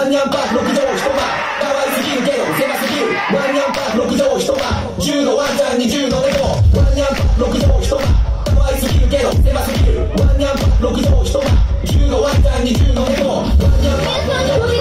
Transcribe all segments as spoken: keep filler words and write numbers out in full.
ワンニャンパークろく畳一間可愛すぎるけど狭すぎるワンニャンパークろく畳一間じゅうのワンちゃんにじゅうの猫ワンニャンパークろく畳一間可愛すぎるけど狭すぎるワンニャンパークろく畳一間じゅうのワンちゃんにじゅうの猫ワンニャンパーク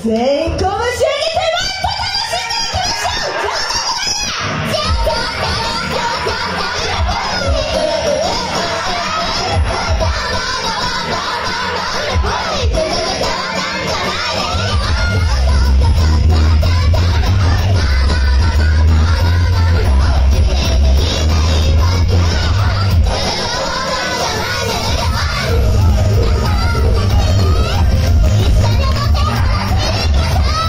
全員拳上げてもっと楽しんでいきましょう。 一緒に踊って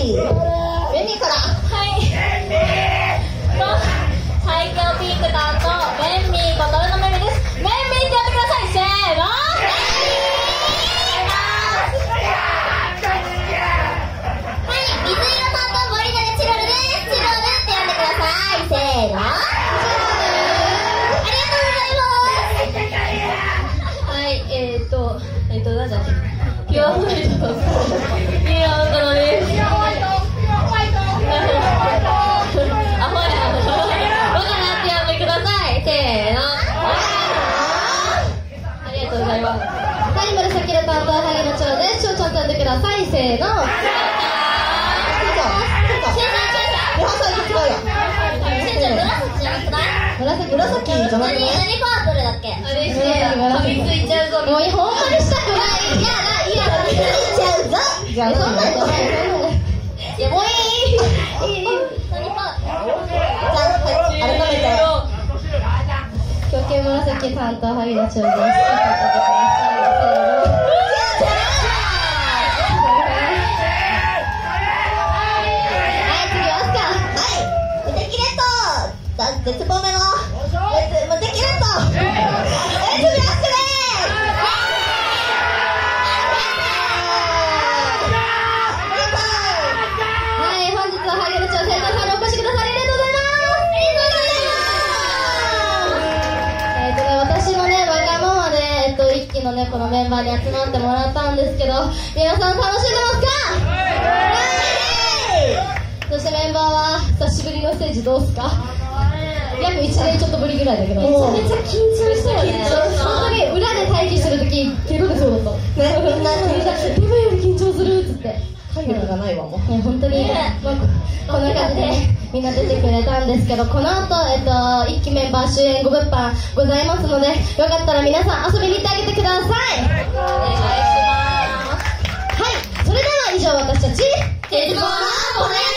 メンミーから。 はい。最強ピンク担当メンミーことうのめみです。メンミーってやってください。せーの。はい、水色担当森永チロルです。チロルって呼んでください。せーの。ありがとうございます。はい、えーっとえーっとなんだっけ。ピュアホワイト。ピュアホワイトです。ピュアホワイト。ピュアホワイト。アホや。わかなって呼んでください。せーの。ありがとうございます。 はい、紫色担当萩野長です。ちょちょんと呼んでください。せーの。紫、紫じゃなくない？ 何パープルだっけ？あれして、噛みついちゃうぞ。 もうほんまにしたくない。いやいや、噛みついちゃうぞ。じゃあ、そんなんじゃない。 いや、もういい。いい。何パープル？じゃあ、 改めて。狂犬紫担当萩野長です。ちょっと呼んでください。絶望目の無敵レッドエスビアスクです。はい、本日は萩野町生徒さんにお越しくださりありがとうございます。えっとね、私のね、わがままで、えっと、一期のね、このメンバーに集まってもらったんですけど、皆さん楽しんでますか？そしてメンバーは久しぶりのステージどうすか？約いちねんちょっとぶりぐらいだけど、めちゃめちゃ緊張したよね。本当に裏で待機するときゲロでそうだったね。みんな今より緊張するっつって体力がないわもう。本当に、まあ、こんな感じでみんな出てくれたんですけど、この後、えっと、一期メンバー終演ご物販ございますので、よかったら皆さん遊びに行ってあげてください。お願いします。はい、それでは以上私たち鉄棒の骨